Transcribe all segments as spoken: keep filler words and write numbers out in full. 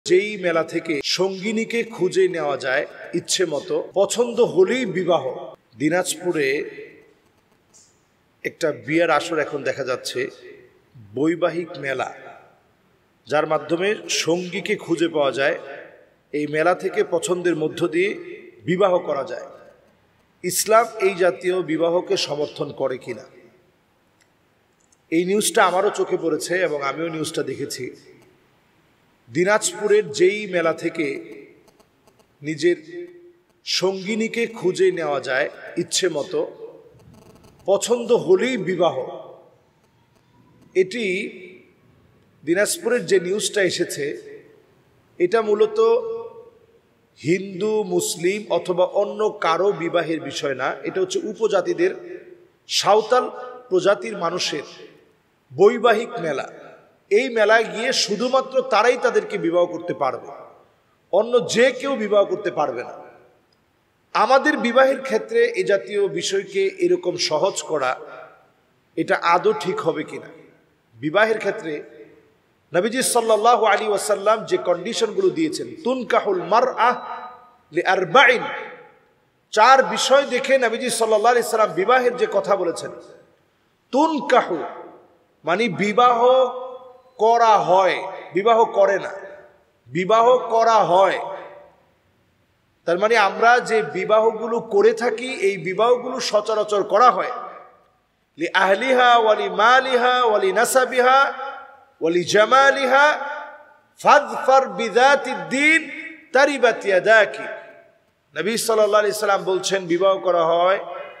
যেই মেলা থেকে সঙ্গিনীকে খুঁজে নেওয়া যায় ইচ্ছে মতো, পছন্দ হলেই বিবাহ। দিনাজপুরে একটা বিয়ের আসর এখন দেখা যাচ্ছে, বৈবাহিক মেলা, যার মাধ্যমে সঙ্গীকে খুঁজে পাওয়া যায়। এই মেলা থেকে পছন্দের মধ্য দিয়ে বিবাহ করা যায়। ইসলাম এই জাতীয় বিবাহকে সমর্থন করে কিনা, এই নিউজটা আমারও চোখে পড়েছে এবং আমিও নিউজটা দেখেছি। দিনাজপুরের যেই মেলা থেকে নিজের সঙ্গিনীকে খুঁজে নেওয়া যায় ইচ্ছে মতো, পছন্দ হলেই বিবাহ, এটি দিনাজপুরের যে নিউজটা এসেছে, এটা মূলত হিন্দু মুসলিম অথবা অন্য কারো বিবাহের বিষয় না। এটা হচ্ছে উপজাতিদের, সাঁওতাল প্রজাতির মানুষের বৈবাহিক মেলা। এই মেলায় গিয়ে শুধুমাত্র তারাই তাদেরকে বিবাহ করতে পারবে, অন্য যে কেউ বিবাহ করতে পারবে না। আমাদের বিবাহের ক্ষেত্রে এ জাতীয় বিষয়কে এরকম সহজ করা, এটা আদৌ ঠিক হবে কিনা? বিবাহের ক্ষেত্রে নবীজি সাল্লাল্লাহু আলাইহি ওয়াসাল্লাম যে কন্ডিশনগুলো দিয়েছেন, তুনকাহুল মারআহ লিআরবাইন, চার বিষয় দেখে নবীজি সাল্লাল্লাহু আলাইহি সাল্লাম বিবাহের যে কথা বলেছেন। তুনকাহু মানে বিবাহ করা হয়, বিবাহ করে না, বিবাহ করা হয়। তার মানে আমরা যে বিবাহগুলো করে থাকি, এই বিবাহগুলো সচরাচর করা হয়। লি আহলিহা ওয়ালি মালিহা ওয়ালি নাসাবিহা ওয়ালি জামালিহা ফাযফার বিযাতিদ্দীন তারিবাত ইয়াদাকি। নবী সাল্লাল্লাহু আলাইহি সাল্লাম বলছেন, বিবাহ করা হয়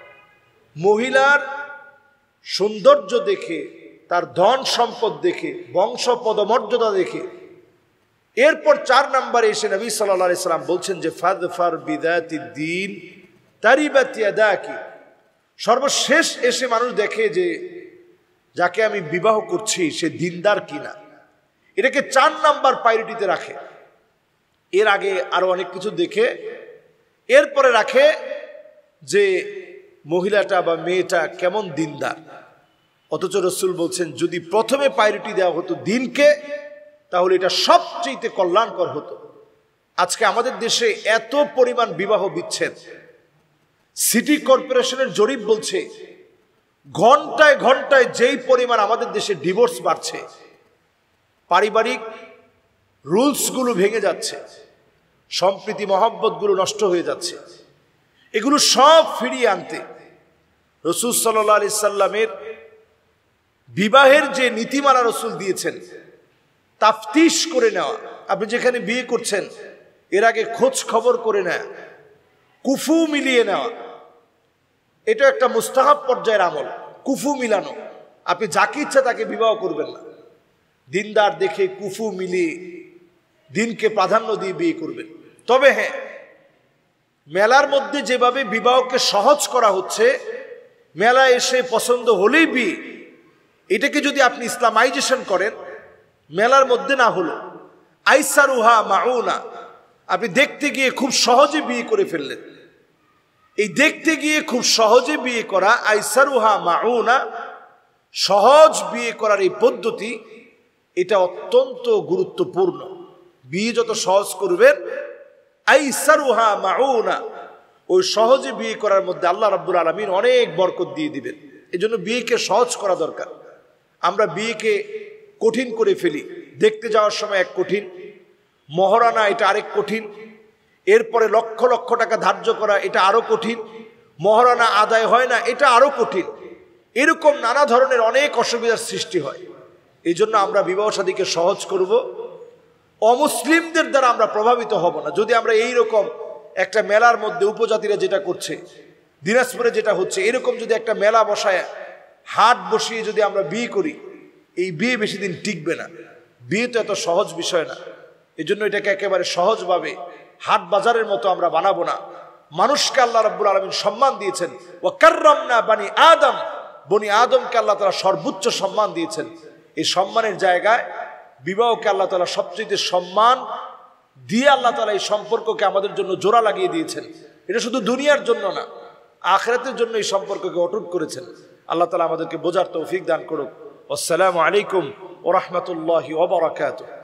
মহিলার সৌন্দর্য দেখে, তার ধন সম্পদ দেখে, বংশ পদমর্যাদা দেখে। এরপর চার নম্বরে এসে নবী সাল্লাল্লাহু আলাইহি সাল্লাম বলছেন যে ফাযফার বিযাতিদ্দীন তারিবাত ইয়াদাকি। সর্বশেষ এসে মানুষ দেখে যে যাকে আমি বিবাহ করছি সে দিনদার কিনা, এটাকে চার নাম্বার প্রায়োরিটিতে রাখে। এর আগে আরো অনেক কিছু দেখে এরপরে রাখে যে মহিলাটা বা মেয়েটা কেমন দিনদার। অথচ রাসূল বলছেন, যদি প্রথমে প্রায়োরিটি দেওয়া হতো দিনকে, তাহলে এটা সবচেয়ে কল্যাণকর হতো। আজকে আমাদের দেশে এত পরিমাণ বিবাহ বিচ্ছেদ, সিটি কর্পোরেশনের জরিপ বলছে ঘন্টায় ঘন্টায় যেই পরিমাণ আমাদের দেশে ডিভোর্স বাড়ছে, পারিবারিক রুলসগুলো ভেঙে যাচ্ছে, সম্প্রীতি মহব্বতগুলো নষ্ট হয়ে যাচ্ছে, এগুলো সব ফিরিয়ে আনতে রাসূল সাল্লাল্লাহু আলাইহি সাল্লামের বিবাহের যে নীতিমালা রাসূল দিয়েছেন, তাফতিশ করে নেওয়া, আপনি যেখানে বিয়ে করছেন এর আগে খোঁজ খবর করে নেওয়া, কুফু মিলিয়ে নেওয়া, এটা একটা মুস্তাহাব পর্যায়ের আমল। কুফু মিলানো, আপনি যাকে ইচ্ছা তাকে বিবাহ করবেন না, দিনদার দেখে কুফু মিলিয়ে দিনকে প্রাধান্য দিয়ে বিয়ে করবেন। তবে হ্যাঁ, মেলার মধ্যে যেভাবে বিবাহকে সহজ করা হচ্ছে, মেলা এসে পছন্দ হলেই বিয়ে, এটাকে যদি আপনি ইসলামাইজেশন করেন, মেলার মধ্যে না হলো আইসারুহা মাউনা, আপনি দেখতে গিয়ে খুব সহজে বিয়ে করে ফেললেন। এই দেখতে গিয়ে খুব সহজে বিয়ে করা, আইসারুহা মাউনা, সহজ বিয়ে করার এই পদ্ধতি, এটা অত্যন্ত গুরুত্বপূর্ণ। বিয়ে যত সহজ করবেন, আইসারুহা মাউনা, ওই সহজে বিয়ে করার মধ্যে আল্লাহ রাব্বুল আলামিন অনেক বরকত দিয়ে দিবেন। এজন্য বিয়েকে সহজ করা দরকার। আমরা বিয়েকে কঠিন করে ফেলি, দেখতে যাওয়ার সময় এক কঠিন, মহারণা এটা আরেক কঠিন, এরপরে লক্ষ লক্ষ টাকা ধার্য করা এটা আরো কঠিন, মহারণা আদায় হয় না এটা আরো কঠিন, এরকম নানা ধরনের অনেক অসুবিধার সৃষ্টি হয়। এই জন্য আমরা বিবাহ শাদীকে সহজ করব, অমুসলিমদের দ্বারা আমরা প্রভাবিত হব না। যদি আমরা এই রকম একটা মেলার মধ্যে উপজাতিরা যেটা করছে, দিনাজপুরে যেটা হচ্ছে, এরকম যদি একটা মেলা বসায়, হাট বসিয়ে যদি আমরা বিয়ে করি, এই বিয়ে বেশি দিন টিকবে না। বিয়ে তো এত সহজ বিষয় না। এই জন্য এটাকে একেবারে সহজভাবে হাট বাজারের মতো আমরা বানাবো না। মানুষকে আল্লাহ রাব্বুল আলামিন সম্মান দিয়েছেন, ওয়া কাররামনা বানি আদম, বনি আদমকে আল্লাহ তাআলা সর্বোচ্চ সম্মান দিয়েছেন। এই সম্মানের জায়গায় বিবাহকে আল্লাহ তাআলা সবচেয়ে সম্মান দিয়ে আল্লাহ তাআলা এই সম্পর্ককে আমাদের জন্য জোড়া লাগিয়ে দিয়েছেন। এটা শুধু দুনিয়ার জন্য না, আখিরাতের জন্য এই সম্পর্ককে অটুট করেছেন। আল্লাহ তাআলা আমাদেরকে বোঝার তৌফিক দান করুক। আসসালামু আলাইকুম ওয়া রাহমাতুল্লাহি ওয়া বারাকাতুহু।